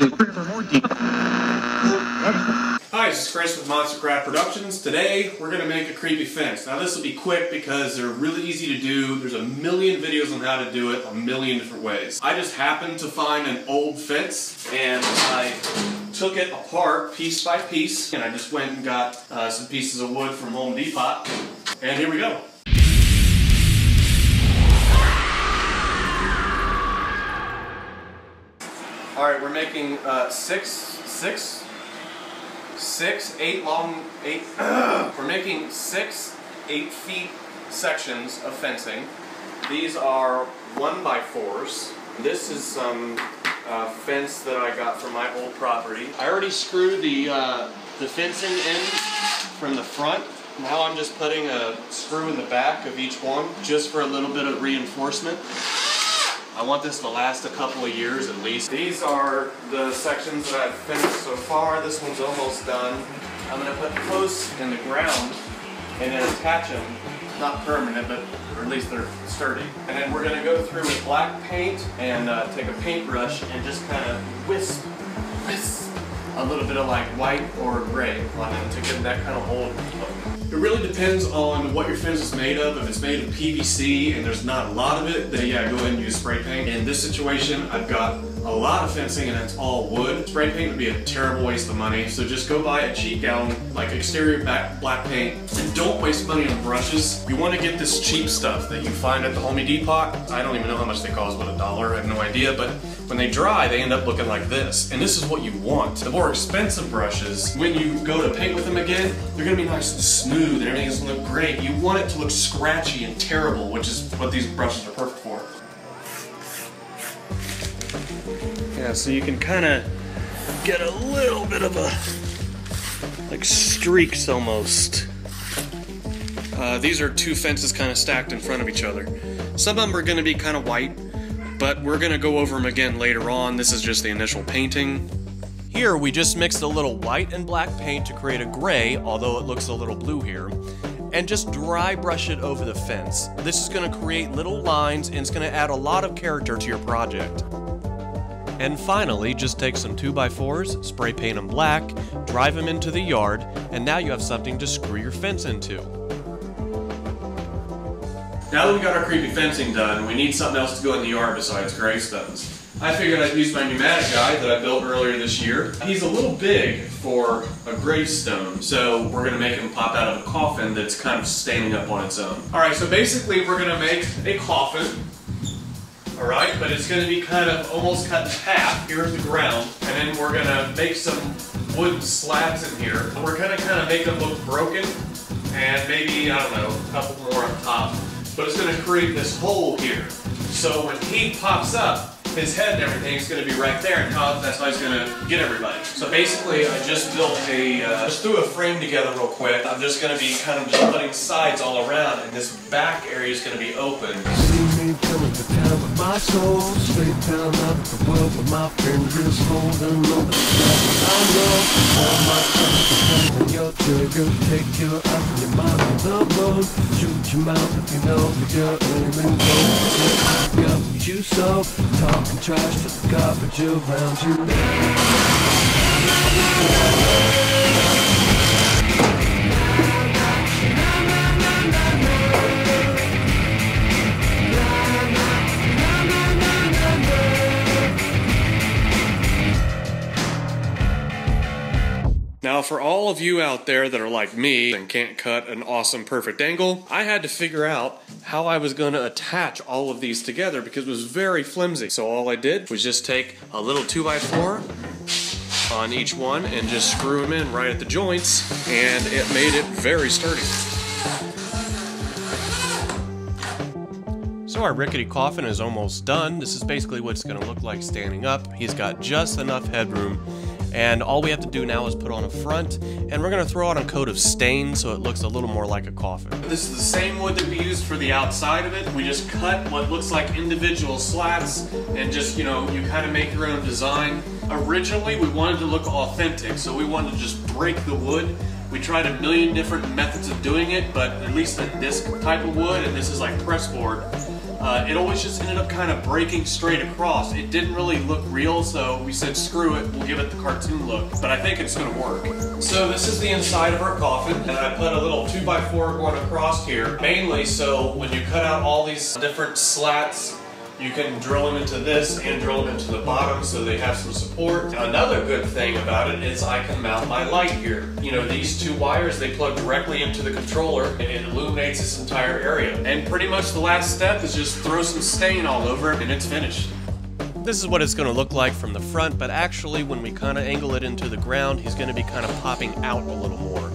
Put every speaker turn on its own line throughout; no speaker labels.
Hi, this is Chris with Monster Craft Productions. Today we're going to make a creepy fence. Now this will be quick because they're really easy to do. There's a million videos on how to do it a million different ways. I just happened to find an old fence and I took it apart piece by piece, and I just went and got some pieces of wood from Home Depot, and here we go. Alright, we're making we're making six 8-foot sections of fencing. These are 1x4s. This is some fence that I got from my old property. I already screwed the fencing in from the front. Now I'm just putting a screw in the back of each one just for a little bit of reinforcement. I want this to last a couple of years at least. These are the sections that I've finished so far. This one's almost done. I'm going to put posts in the ground and then attach them, not permanent, but or at least they're sturdy. And then we're going to go through with black paint and take a paintbrush and just kind of wisp a little bit of like white or gray on them to get that kind of old look. It really depends on what your fence is made of. If it's made of PVC and there's not a lot of it, then yeah, go ahead and use spray paint. In this situation, I've got a lot of fencing and it's all wood. Spray paint would be a terrible waste of money, so just go buy a cheap gallon, like exterior black paint, and don't waste money on brushes. You want to get this cheap stuff that you find at the Home Depot. I don't even know how much they cost, what, $1? I have no idea, but when they dry, they end up looking like this, and this is what you want. The more expensive brushes, when you go to paint with them again, they're gonna be nice and smooth and everything's gonna look great. You want it to look scratchy and terrible, which is what these brushes are perfect for. Yeah, so you can kind of get a little bit of a, like streaks almost. These are two fences kind of stacked in front of each other. Some of them are gonna be kind of white, but we're gonna go over them again later on. This is just the initial painting. Here we just mixed a little white and black paint to create a gray, although it looks a little blue here, and just dry brush it over the fence. This is gonna create little lines and it's gonna add a lot of character to your project. And finally, just take some 2x4s, spray paint them black, drive them into the yard, and now you have something to screw your fence into. Now that we got our creepy fencing done, we need something else to go in the yard besides gravestones. I figured I'd use my pneumatic guy that I built earlier this year. He's a little big for a gravestone, so we're gonna make him pop out of a coffin that's kind of standing up on its own. Alright, so basically we're gonna make a coffin, alright, but it's gonna be kind of almost cut in half here at the ground, and then we're gonna make some wooden slabs in here. We're gonna kind of make them look broken, and maybe, I don't know, a couple more on top. But it's going to create this hole here. So when he pops up, his head and everything is going to be right there, and that's how he's going to get everybody. So basically, I just built just threw a frame together real quick. I'm just going to be kind of just putting sides all around, and this back area is going to be open. See me coming to town with my soul, straight down out of the world with my fingers holding on the I know all my troubles are your trigger, take your eye from your mind on the road, shoot your mouth if you know that you're aiming low. Got what you sow, talking trash to the garbage around you. Now for all of you out there that are like me and can't cut an awesome perfect angle, I had to figure out how I was going to attach all of these together because it was very flimsy. So all I did was just take a little 2x4 on each one and just screw them in right at the joints, and it made it very sturdy. So our rickety coffin is almost done. This is basically what it's going to look like standing up. He's got just enough headroom. And all we have to do now is put on a front, and we're going to throw on a coat of stain so it looks a little more like a coffin. This is the same wood that we used for the outside of it. We just cut what looks like individual slats and just, you kind of make your own design. Originally, we wanted to look authentic, so we wanted to just break the wood. We tried a million different methods of doing it, but at least in this type of wood, and this is like press board,
it always just ended up kind of breaking straight across. It didn't really look real, so we said screw it, we'll give it the cartoon look, but I think it's gonna work. So this is the inside of our coffin, and I put a little 2x4 going across here, mainly so when you cut out all these different slats, you can drill them into this and drill them into the bottom so they have some support. Another good thing about it is I can mount my light here. You know, these two wires, they plug directly into the controller and it illuminates this entire area. And pretty much the last step is just throw some stain all over it and it's finished. This is what it's going to look like from the front, but actually when we kind of angle it into the ground, he's going to be kind of popping out a little more.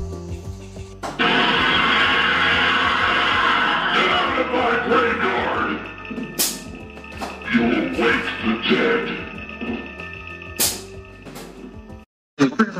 Get out of my graveyard! You will wake the dead.